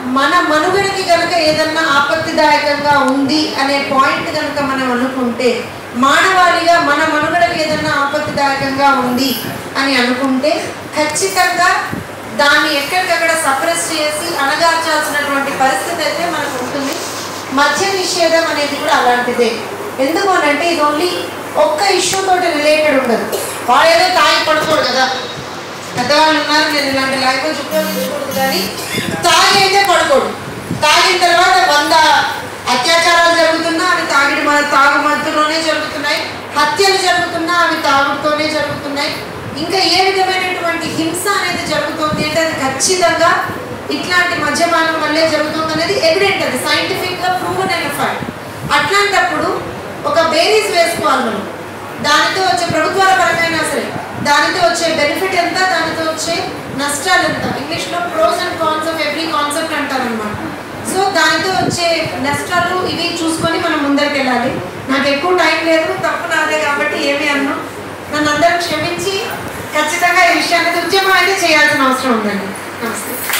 మన మనుగడకి కనుక ఏదన్నా ఆపత్తిదాయకంగా ఉంది అనే పాయింట్ కనుక మనం అనుకుంటే, మానవాళిగా మన మనుగడకి ఏదన్నా ఆపత్తిదాయకంగా ఉంది అని అనుకుంటే ఖచ్చితంగా దాన్ని ఎక్కడికక్కడ సప్రెస్ చేసి అణగార్చాల్సినటువంటి పరిస్థితి అయితే మనకు ఉంటుంది. మద్య నిషేధం అనేది కూడా అలాంటిదే. ఎందుకు అనంటే ఇది ఓన్లీ ఒక్క ఇష్యూ తోటి రిలేటెడ్ ఉండదు. వాడు ఏదో తాగి పడుకోడు కదా, పెద్దవాళ్ళు ఉన్నారు, నేను ఇలాంటి లాంగ్వేజ్ ఉపయోగించకూడదు, కానీ తాగి అయితే పడుకోడు. తాగిన తర్వాత 100 అత్యాచారాలు జరుగుతున్నా అవి తాగు మధ్యలోనే జరుగుతున్నాయి, హత్యలు జరుగుతున్నా అవి తాగుతూనే జరుగుతున్నాయి. ఇంకా ఏ విధమైనటువంటి హింస అనేది జరుగుతుంది అంటే అది ఖచ్చితంగా ఇట్లాంటి మద్యపానం వల్లే జరుగుతుంది అనేది ఎవిడెంట్, అది సైంటిఫిక్గా ప్రూవన్ అయిన ఫ్యాక్ట్. అట్లాంటప్పుడు ఒక బేరీస్ వేసుకోవాలి మనం. దానితో వచ్చే ప్రభుత్వాల పరంగా సరే దానితో వచ్చే బెనిఫిట్ ఎంత, దానితో వచ్చే నష్టాలు ఎంత, ఇంగ్లీష్లో pros and cons of every concept అంటారనమాట. సో దానితో వచ్చే నష్టాలు ఇవి చూసుకొని మనం ముందరికి వెళ్ళాలి. నాకు ఎక్కువ టైం లేదు, తప్పు నాదే కాబట్టి ఏమీ అన్నా, నన్ను అందరూ క్షమించి ఖచ్చితంగా ఈ విషయాన్ని ఉద్యమం అయితే చేయాల్సిన అవసరం ఉందండి. నమస్తే.